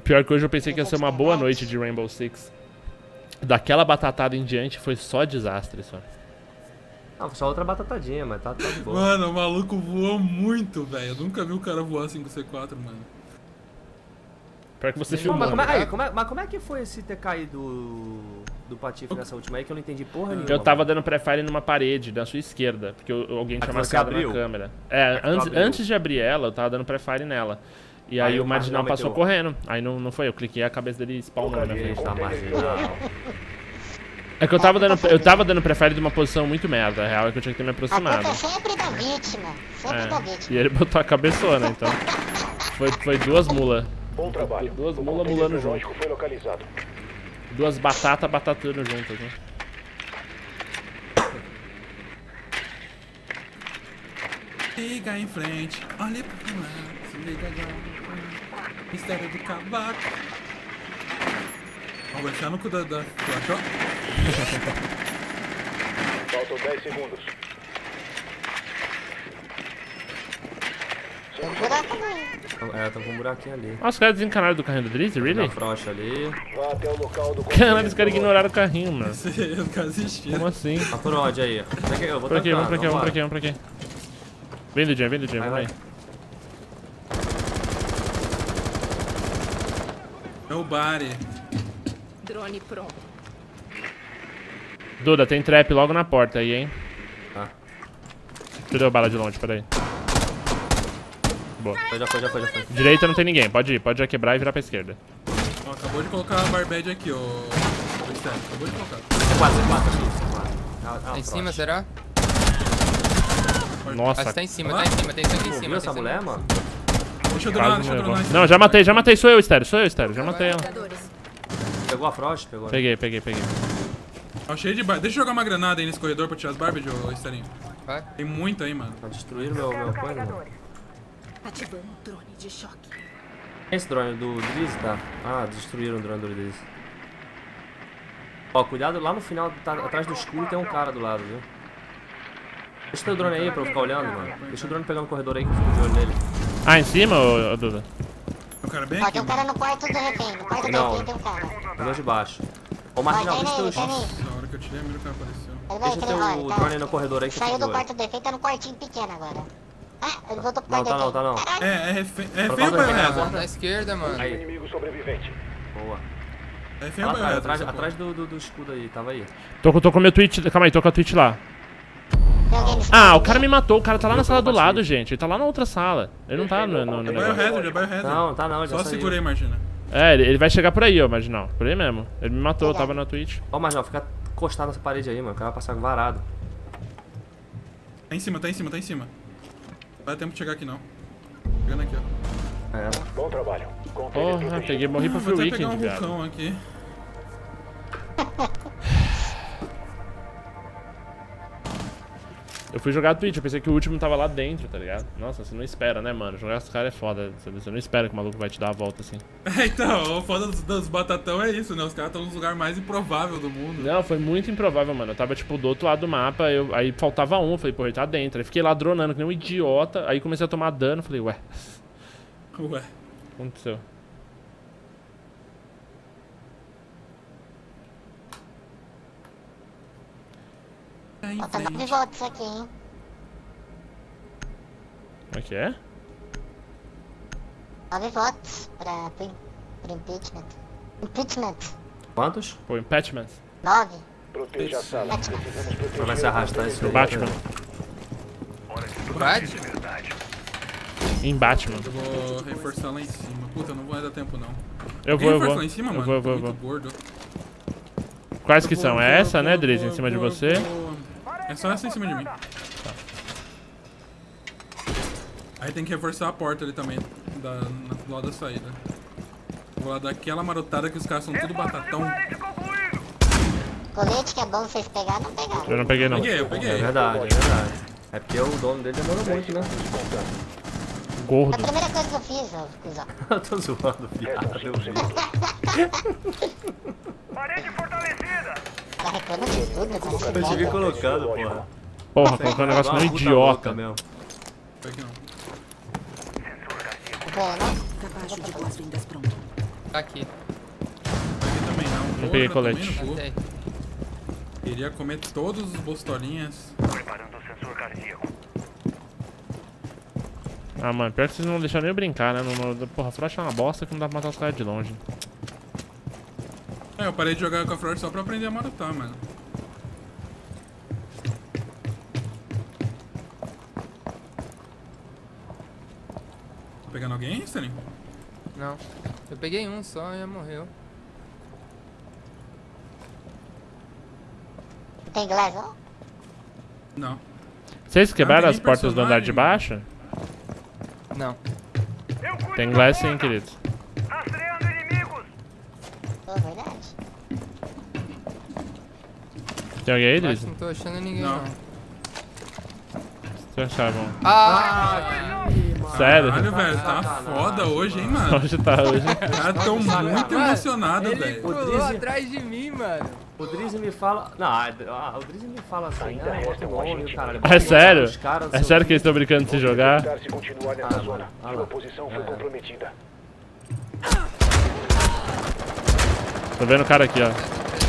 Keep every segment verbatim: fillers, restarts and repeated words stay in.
Pior que hoje eu pensei que ia ser uma boa noite de Rainbow Six. Daquela batatada em diante foi só desastre, só. Ah, foi só outra batatadinha, mas tá, tá de boa. Mano, o maluco voou muito, velho. Eu nunca vi o cara voar cinco C quatro, mano. Pior que você Não, filmou. mas, como é, né? aí, como é, mas como é que foi esse ter caído do, do Patife nessa última aí que eu não entendi porra nenhuma? Eu tava mano. dando pré-fire numa parede, na sua esquerda. Porque eu- alguém tinha que você marcado abriu? na câmera. É, que tu antes, abriu? antes de abrir ela, eu tava dando pré-fire nela. E aí, Aí o o Marginal Marginal passou meteu. correndo. Aí não, não foi, eu cliquei e a cabeça dele spawnou na minha frente. Eita, marginal. É que eu tava dando, eu tava dando pré-fire de uma posição muito merda. A real é que eu tinha que ter me A aproximado. culpa é sempre da vítima. Sempre da É, vítima. e ele botou a cabeçona, então. Foi, foi duas mulas. Bom trabalho. Duas O mulas container mulando junto. biológico foi localizado. Duas batatas batatando juntas, né? Liga em frente, olha pra lá, se liga agora. Mistério do cavaco. Ó, vai enfiar no cu da... da... Tu achou? Faltam dez segundos. Tem um buraco ali. É, tá com um buraquinho ali. Nossa, os caras desencanaram do carrinho do Drizzy, really? Na frocha ali. Vá até o local do Caralho, os caras ignoraram o carrinho, mano. Os caras assistiram. Como assim? Tá por onde aí? Onde é que eu vou Por aqui, vamos tancar, por aqui, vamos por vambora. aqui, vamos por aqui. Vem do Jam, vem do Jam, Vai, vamos aí. É o Bari. Drone pronto. Duda, tem trap logo na porta aí, hein? Tá. Tu deu bala de longe, peraí. Boa. Foi, já foi, já foi, já foi. Direita não tem ninguém, pode ir, pode já quebrar e virar pra esquerda. Ó, acabou de colocar a Barbed aqui, ô. Ô, Steph, acabou de colocar. C quatro, C quatro aqui, C quatro. Ah, ah, Tá em frocha. cima, será? Nossa, Acho que tá em cima, tá em cima, tem sangue em Pô, cima. viu essa tem mulher, sangue. mano? Deixa eu dronar, quase deixa me eu levou. dronar. Não, já matei, já matei, sou eu, Estéreo, sou eu, Estéreo, já matei ela. Jogadores. Pegou a frocha? Pegou. Peguei, peguei, peguei. Ó, cheio de bar... Deixa eu jogar uma granada aí nesse corredor pra tirar as Barbed, ô Sterinho. Vai. Tem muito aí, mano. Tá destruindo meu, meu coisa, mano. Ativando drone de choque. Esse drone do Drizzy, tá? Ah, destruíram o drone do Drizzy. Ó, cuidado, lá no final, tá, atrás do escuro tem um cara do lado, viu? Deixa o teu drone aí pra eu ficar olhando, mano. Deixa o drone pegar no corredor aí que eu fico de olho nele. Ah, em cima, ô, ô, Duda? O cara bem Ó, aqui, tem um cara no quarto do refém. No quarto do Não. refém tem um cara. Pegou de baixo. Ô, Ó, Marginal, tem deixa o nele, teu... tem nele. Na hora que eu tirei a mira, o cara apareceu. Ele vai, Deixa o tem teu ele, drone aí no corredor aí que eu Saiu fico do de olho. quarto do refém, tá no quartinho pequeno agora. Ah, ele voltou pro Não, quarto tá não, do tá não. refém. É, é refém, é refém Por ou causa da Biohazard? porta. Na esquerda, mano. Aí, Inimigo sobrevivente. boa. É refém Lá ou atrás, Biohazard? atrás, essa atrás do, do, do escudo aí, tava aí. Tô, com- tô com o meu Twitch, calma aí, tô com a Twitch lá. Tem alguém nesse Ah, o quarto cara ali? me matou, o cara tá lá na Eu sala tô do lado, com gente. Ele tá lá na outra sala. Ele não tá no, no, no porra? É negócio. Biohazard, é Biohazard. Não, tá não, ele já Só saiu. segura aí, Margina. É, ele, ele vai chegar por aí, ó, Marginal. Por aí mesmo. Ele me matou, eu tava na Twitch. Ó, Marginal, fica encostado nessa parede aí, mano. O cara vai passar varado. Tá em cima, tá em cima, tá em cima. Não vai dar tempo de chegar aqui, não. Chegando aqui, ó. É, Bom trabalho. Container Porra, protegido. peguei, morri pro Ah, vou Free até pegar um Weekend, viado. vulcão aqui. Eu fui jogar Twitch, eu pensei que o último tava lá dentro, tá ligado? Nossa, você não espera, né, mano? Jogar os caras é foda. Você não espera que o maluco vai te dar a volta assim. É, então, o foda dos, dos batatão é isso, né? Os caras estão nos lugares mais improváveis do mundo. Não, foi muito improvável, mano. Eu tava, tipo, do outro lado do mapa, eu, aí faltava um, falei, pô, ele tá dentro. Aí fiquei lá dronando que nem um idiota, aí comecei a tomar dano, falei, ué, Ué. o que aconteceu? Tá em Falta nove frente. votos aqui, hein? Como é que é? Nove votos pra, pro, pro impeachment. Impeachment. quantos? Pô, Impatchment. Nove. Proteja a sala. Precisamos proteger. Vai se arrastar esse Do Batman. Bate? Em Batman. Eu vou reforçar lá em cima. Puta, não vai dar tempo, não. Eu Quem vou, eu reforça vou. lá em cima, Eu mano? vou, eu vou, Tô eu vou. muito gordo. Quais que Eu são? vou, É eu essa, vou, né, eu Drizzy, vou, em cima de eu vou, você? eu vou. É só essa em cima de mim. Aí tem que reforçar a porta ali também, da, na, do lado da saída. Vou lá dar aquela marotada que os caras são tudo batatão. Colete que é bom vocês pegar, não pegaram. Eu não peguei, não. Peguei, eu É peguei. verdade, é verdade. É porque o dono dele demorou muito, né? A Gordo. primeira coisa que eu fiz, ó, cuzão. Eu tô zoando, viado. Parede fortalecida. Ela reclama de tudo, quando você Eu te vi pega. colocando, porra. Porra, colocou um negócio no idiota. Mesmo. Foi aqui não. Bom, né? Capaz de boas-vindas pronto. Tá aqui. Aqui também não. Não peguei Outra colete. também no cu. Matei. Queria comer todos os bostolinhas. Preparando o sensor cardíaco. Ah, mano, pior que vocês não deixaram nem eu brincar, né? Não, não, porra, flash é uma bosta que não dá pra matar os caras de longe. É, eu parei de jogar com a Flash só pra aprender a marotar, mano. Tá pegando alguém, Stanley? Não. Eu peguei um só e já morreu. Tem glass, ó? Não. Vocês quebraram tem as nem portas do andar de personagem. baixo? Não. Eu cuido Tem da glass sim, porta. querido. Rastreando inimigos. Pô, verdade. Tem alguém aí, Mas Liz? não tô achando ninguém Não. não. Vocês achavam? Ah! Sério? Caralho, velho, tá Sacanagem, foda hoje, hein, mano. Hoje tá, hoje. Os caras tão muito emocionados, Ele velho. pulou Drizzy- atrás de mim, mano. O Drizzy me fala... Não, ah, o Drizzy me fala assim, Ainda ah, resta bota o um nome, agente caralho. É sério? Os caras, É seu- sério que eles estão brincando de se jogar? Tentar se continuar nessa Ah, zona. mano, ah Sua lá. posição foi É. comprometida. Tô vendo o cara aqui, ó.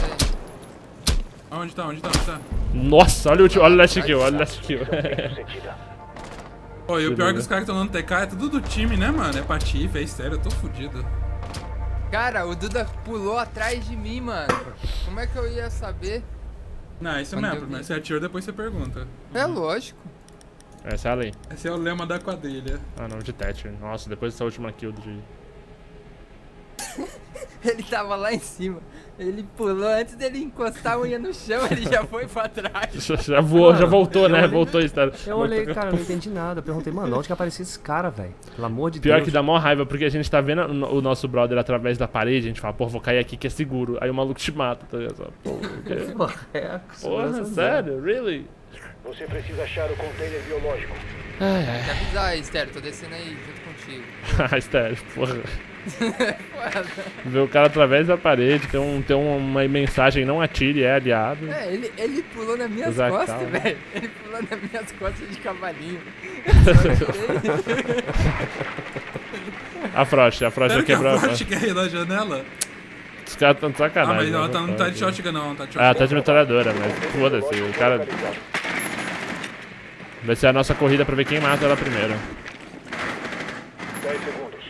Onde tá, onde tá, onde tá? Nossa, olha o, olha o last kill, olha o last kill. Sucedida. Pô, e o pior é que os caras que estão dando T K é tudo do time, né, mano? É patife, é sério, eu tô fudido. Cara, o Duda pulou atrás de mim, mano. Como é que eu ia saber? Não, é isso Quando mesmo, eu primeiro vi. você atira, depois você pergunta. É lógico. Essa é a lei. Esse é o lema da quadrilha. Ah, não, de Thatcher. Nossa, depois dessa última kill do G. Ele tava lá em cima. Ele pulou, antes dele encostar a unha no chão, ele já foi pra trás. Já, já voou, já Mano, voltou, eu né? olhei- Voltou, está. Eu olhei, cara, eu não entendi nada. Eu perguntei, mano, onde que aparecia esse cara, velho? Pelo amor de Pior Deus. que dá mó raiva, porque a gente tá vendo o o nosso brother através da parede, a gente fala, pô, vou cair aqui que é seguro. Aí o maluco te mata, tá ligado? Só, Pô, o quê? Porra, é, Porra, sério? Really? Você precisa achar o container biológico. Ai, Tem que avisar, Esther, tô descendo aí junto contigo. ai. Ai, sério, porra. Ver o cara através da parede, tem, um, tem uma mensagem, não atire, é aliado. É, ele, ele pulou nas minhas Usar costas, calma. velho. Ele pulou nas minhas costas de cavalinho. A Frost, a Frost já Sério que a quebrou a Flash quer ir na janela? Os caras tão de Ah, sacanagem. mas ela né? tá, não tá de shotgun não, tá de Ah, shotgun. tá de metralhadora, mas foda-se, o cara... Localizado. Vai ser a nossa corrida pra ver quem mata ela primeiro. dez segundos.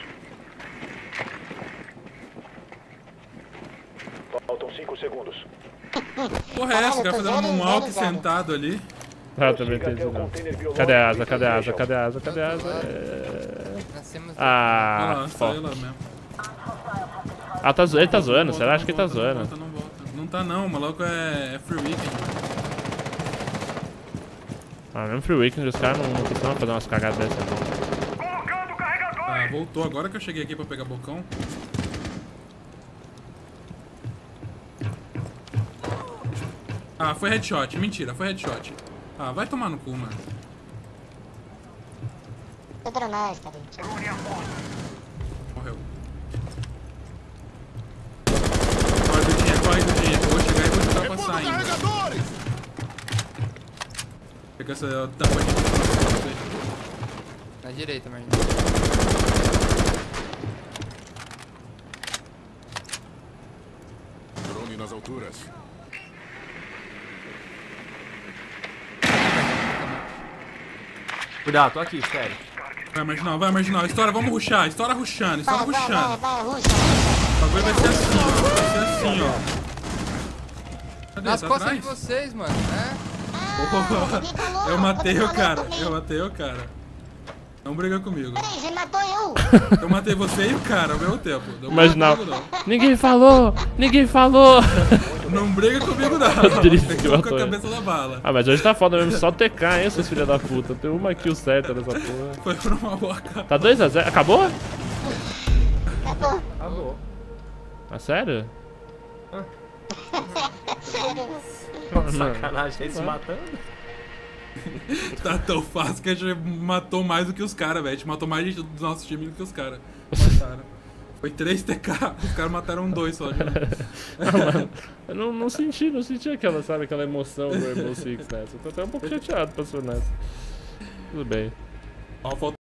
Faltam cinco segundos. Porra, é essa? O cara fazendo um moonwalk sentado ali. Ah, também Siga tem até isso o não. container biológico Cadê a asa? e Cadê a asa? sejam. Cadê a asa? Cadê a asa? É... Nascemos Olha Ah, lá, saiu foda. lá mesmo. Ah, tá zo... ele tá zoando, Não será? volta, Acho que não tá volta, zoando. Não, volta, não, volta. Não tá não, o maluco é, é free weekend. Ah, mesmo Free Weekend, os caras não, não costumam fazer umas cagadas dessas. não. Colocando o carregador. Ah, voltou agora que eu cheguei aqui pra pegar bocão. Ah, foi headshot. Mentira, foi headshot. Ah, vai tomar no cu, mano. Tô dronando, tá vendo? Morreu. Corre, Dudinha, corre, Dudinha. Eu vou chegar e vou tentar passar ainda. Pega essa tampa aqui. na direita, Marlene. Drone nas alturas. Cuidado, tô aqui, sério. Vai, marginal, vai, marginal. Estoura, vamos rushar. Estoura rushando, estoura Vai, vai, vai, rushando. vai, ruxa. O bagulho vai ser assim, ó. Vai ser assim, ó. Cadê? Nas Tá costas atrás? de vocês, mano, né? Eu matei o cara, eu matei o cara. Não briga comigo. Peraí, você matou eu. Eu matei você e o cara ao mesmo tempo. Não Marginal. briga comigo, Ninguém falou! Ninguém falou! não. Não briga comigo, não. Drizzy Tem que que com a matou ele. cabeça na bala. Ah, mas hoje tá foda mesmo, só T K, hein, seus filhos da puta. Tem uma kill certa nessa porra. Foi por uma boca. Tá dois a zero. Acabou? Acabou. Acabou. Ah, sério? Sacanagem, aí se matando. Tá tão fácil que a gente matou mais do que os caras, velho. A gente matou mais gente do nosso time do que os caras. Mataram. Foi três T K, os caras mataram dois só. De... Ah, mano, eu não, não senti, não senti aquela, sabe, aquela emoção do Rainbow Six nessa. Eu tô até um pouco chateado pra ser nessa. Tudo bem. Ó, faltou